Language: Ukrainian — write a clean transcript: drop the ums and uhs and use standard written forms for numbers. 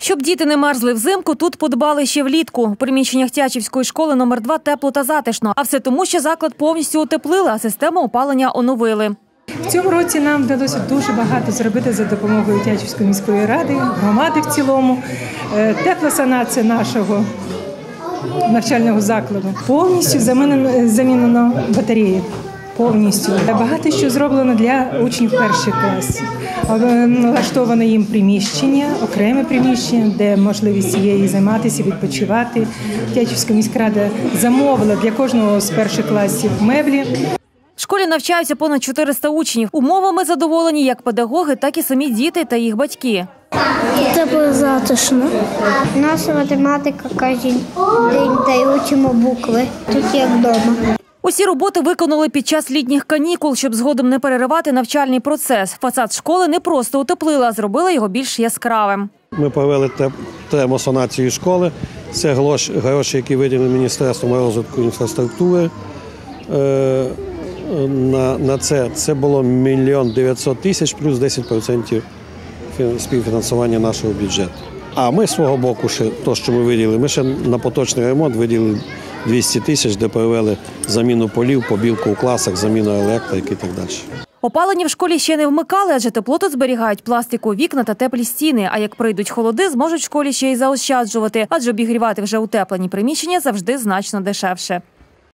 Щоб діти не мерзли взимку, тут подбали ще влітку. У приміщеннях Тячівської школи номер 2 тепло та затишно. А все тому, що заклад повністю утеплили, а систему опалення оновили. В цьому році нам вдалося дуже багато зробити за допомогою Тячівської міської ради, громади в цілому. Тепла санація нашого навчального закладу. Повністю замінено батареї. Повністю. Багато що зроблено для учнів перших класів. Налаштовано їм приміщення, окреме приміщення, де можливість є і займатися, відпочивати. Тячівська міськрада замовила для кожного з перших класів меблі. В школі навчаються понад 400 учнів. Умовами задоволені як педагоги, так і самі діти та їх батьки. Це затишно. Наша математика кожен день дають букви, тут як вдома. Усі роботи виконали під час літніх канікул, щоб згодом не переривати навчальний процес. Фасад школи не просто утеплили, а зробили його більш яскравим. Ми провели термосанацію школи. Це гроші, які виділили Міністерством розвитку інфраструктури. На це було 1 900 000 плюс 10% співфінансування нашого бюджету. А ми з свого боку, те, що ми виділили, ми ще на поточний ремонт виділили 200 000, де провели заміну полів, побілку у класах, заміну електрики і так далі. Опалення в школі ще не вмикали, адже тепло тут зберігають пластикові вікна та теплі стіни. А як прийдуть холоди, зможуть в школі ще й заощаджувати, адже обігрівати вже утеплені приміщення завжди значно дешевше.